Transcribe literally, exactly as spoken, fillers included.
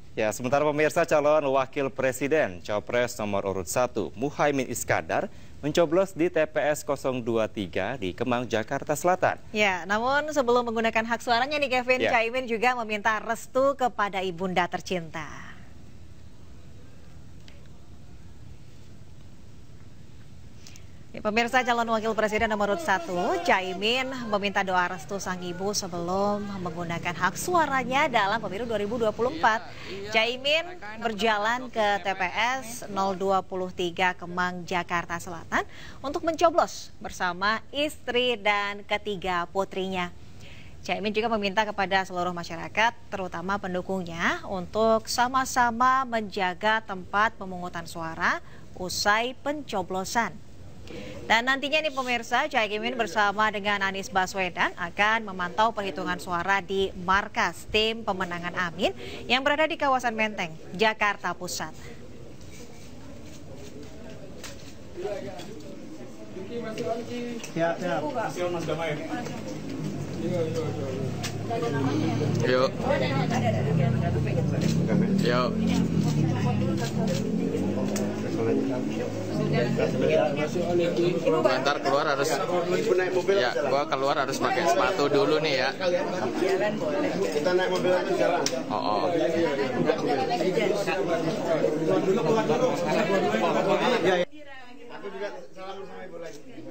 Ya, sementara pemirsa, calon wakil presiden Cawapres nomor urut satu Muhaimin Iskandar mencoblos di T P S nol dua tiga di Kemang, Jakarta Selatan. Ya, namun sebelum menggunakan hak suaranya nih Kevin, ya. Caimin juga meminta restu kepada ibunda tercinta. Ya, pemirsa, calon wakil presiden nomor urut satu, Caimin meminta doa restu sang ibu sebelum menggunakan hak suaranya dalam pemilu dua ribu dua puluh empat. Caimin berjalan ke T P S nol dua tiga Kemang, Jakarta Selatan untuk mencoblos bersama istri dan ketiga putrinya. Caimin juga meminta kepada seluruh masyarakat, terutama pendukungnya, untuk sama-sama menjaga tempat pemungutan suara usai pencoblosan. Dan nantinya nih pemirsa, Caimin bersama dengan Anies Baswedan akan memantau perhitungan suara di markas tim pemenangan Amin yang berada di kawasan Menteng, Jakarta Pusat. Siap, siap. Yuk. Yuk. Bentar keluar harus, ya, gua keluar harus pakai sepatu dulu nih ya. Kita naik mobil aja jalan. Oh, oh. Aku juga salam sama ibu lagi.